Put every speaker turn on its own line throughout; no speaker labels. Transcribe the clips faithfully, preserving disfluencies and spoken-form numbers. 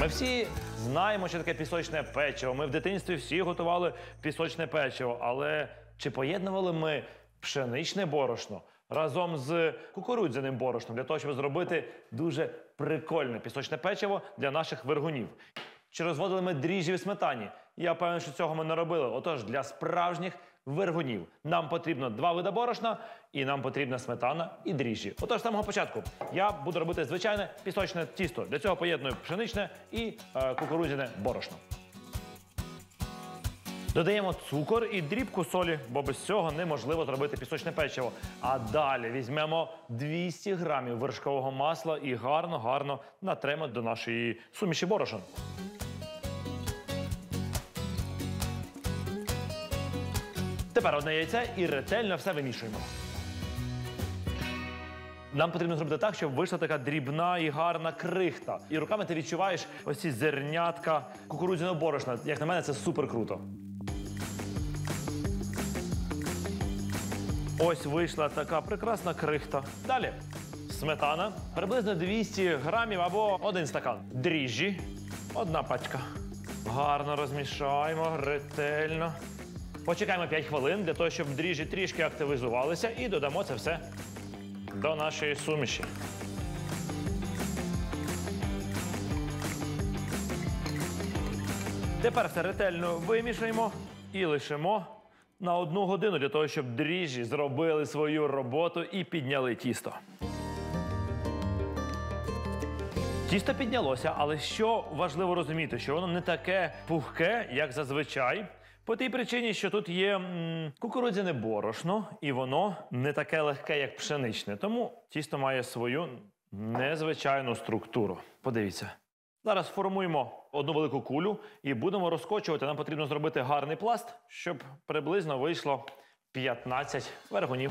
Ми всі знаємо, що таке пісочне печиво. Ми в дитинстві всі готували пісочне печиво. Але чи поєднували ми пшеничне борошно разом з кукурудзяним борошном для того, щоб зробити дуже прикольне пісочне печиво для наших вергунів? Чи розводили ми дріжджі в сметані? Я певен, що цього ми не робили. Отож, для справжніх вергунів нам потрібно два види борошна, і нам потрібна сметана і дріжджі. Отож, з самого початку я буду робити звичайне пісочне тісто. Для цього поєдную пшеничне і е, кукурудзяне борошно. Додаємо цукор і дрібку солі, бо без цього неможливо зробити пісочне печиво. А далі візьмемо двісті грамів вершкового масла і гарно-гарно натремо до нашої суміші борошон. Тепер одне яйце і ретельно все вимішуємо. Нам потрібно зробити так, щоб вийшла така дрібна і гарна крихта. І руками ти відчуваєш ось ці зернятка кукурудзяного борошна. Як на мене, це супер круто. Ось вийшла така прекрасна крихта. Далі сметана. Приблизно двісті грамів або один стакан. Дріжджі. Одна пачка. Гарно розмішаємо, ретельно. Почекаємо п'ять хвилин для того, щоб дріжджі трішки активізувалися, і додамо це все до нашої суміші. Тепер все ретельно вимішаємо і лишимо на одну годину для того, щоб дріжджі зробили свою роботу і підняли тісто. Тісто піднялося, але що важливо розуміти, що воно не таке пухке, як зазвичай. По тій причині, що тут є м, кукурудзяне борошно, і воно не таке легке, як пшеничне. Тому тісто має свою незвичайну структуру. Подивіться. Зараз формуємо одну велику кулю і будемо розкочувати. Нам потрібно зробити гарний пласт, щоб приблизно вийшло п'ятнадцять вергунів.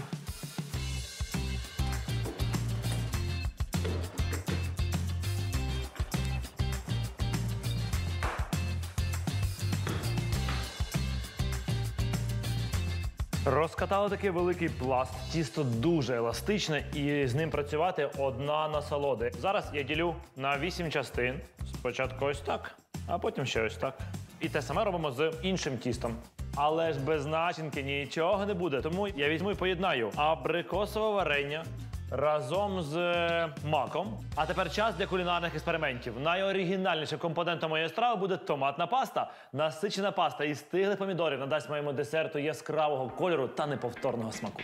Розкатали такий великий пласт. Тісто дуже еластичне і з ним працювати одна насолода. Зараз я ділю на вісім частин. Спочатку ось так, а потім ще ось так. І те саме робимо з іншим тістом. Але ж без начинки нічого не буде. Тому я візьму і поєднаю абрикосове варення разом з маком. А тепер час для кулінарних експериментів. Найоригінальнішим компонентом моєї страви буде томатна паста. Насичена паста із стиглих помідорів надасть моєму десерту яскравого кольору та неповторного смаку.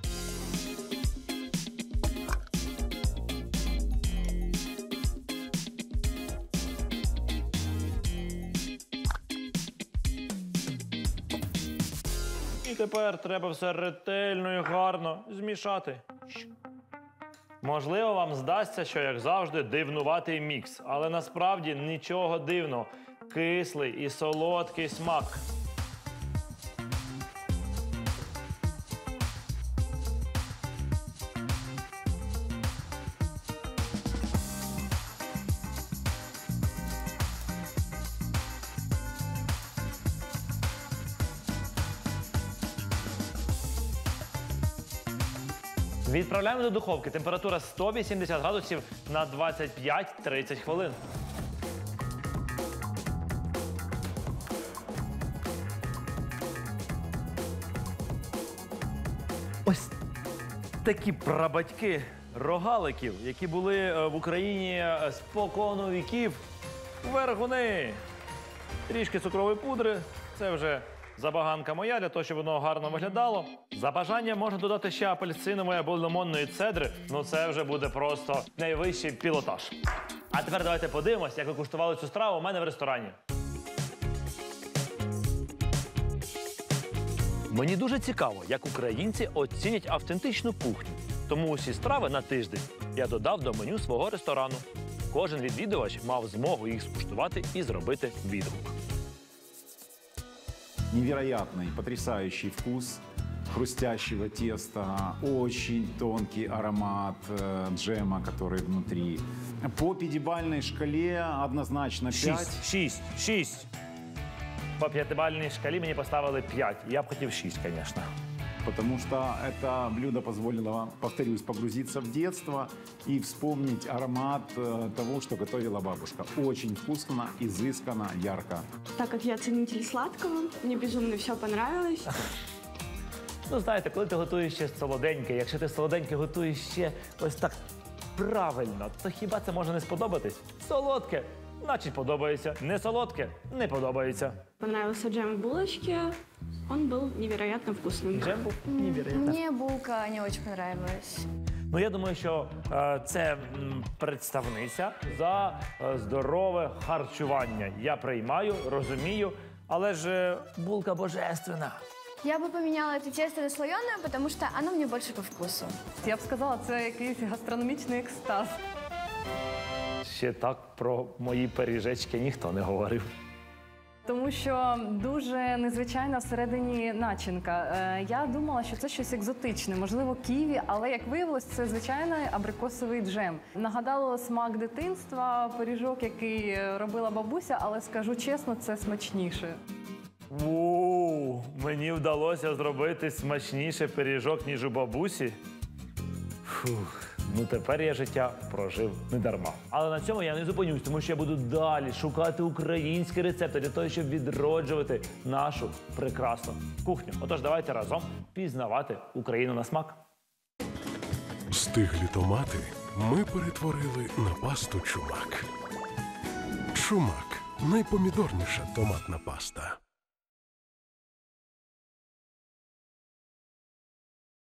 І тепер треба все ретельно і гарно змішати. Можливо, вам здасться, що, як завжди, дивнуватий мікс. Але насправді нічого дивного. Кислий і солодкий смак. Відправляємо до духовки. Температура сто вісімдесят градусів на двадцять п'ять - тридцять хвилин. Ось такі прабатьки рогаликів, які були в Україні спокону віків. Вергуни! Трішки цукрової пудри. Це вже забаганка моя, для того, щоб воно гарно виглядало. За бажанням можна додати ще апельсинової або лимонної цедри. Ну це вже буде просто найвищий пілотаж. А тепер давайте подивимось, як ви куштували цю страву у мене в ресторані. Мені дуже цікаво, як українці оцінять автентичну кухню. Тому усі страви на тиждень я додав до меню свого ресторану. Кожен відвідувач мав змогу їх скуштувати і зробити відгук.
Невероятный, потрясающий вкус хрустящего теста, очень тонкий аромат э, джема, который внутри. По пятибалльной шкале однозначно пять.
Шість, шість, шість. По п'ятибальній шкалі мені поставили п'ять. Я б хотів шість, звісно.
потому что это блюдо позволило, повторюсь, погрузиться в детство и вспомнить аромат э, того, что готовила бабушка. Очень вкусно, изысканно, ярко.
Так как я ценитель сладкого, мне безумно все понравилось.
Ну, знаєте, коли ти готуєш ще солоденьке, якщо ти солоденьке готуєш ще ось так правильно, то хіба це може не сподобатись? Солодке, значить подобається. Не солодке, не подобається.
Понравился джем в булочке. Он был невероятно вкусным.
Джем був невероятно.
Мне булка не очень понравилась.
Ну, я думаю, що е, це м, представниця за е, здорове харчування. Я приймаю, розумію, але ж е, булка божественна.
Я бы поменяла это тесто на слоеное, потому что оно мне больше по вкусу.
Я б сказала, це якийсь гастрономічний екстаз.
Ще так про мої пиріжечки ніхто не говорив.
Тому що дуже незвичайна всередині начинка. Е, Я думала, що це щось екзотичне, можливо, ківі, але як виявилось, це звичайний абрикосовий джем. Нагадало смак дитинства, пиріжок, який робила бабуся, але скажу чесно, це смачніше.
Воу, мені вдалося зробити смачніше пиріжок, ніж у бабусі. Фух, ну тепер я життя прожив не дарма. Але на цьому я не зупинюсь, тому що я буду далі шукати українські рецепти для того, щоб відроджувати нашу прекрасну кухню. Отож, давайте разом пізнавати Україну на смак.
Стиглі томати ми перетворили на пасту чумак. Чумак – найпомідорніша томатна паста.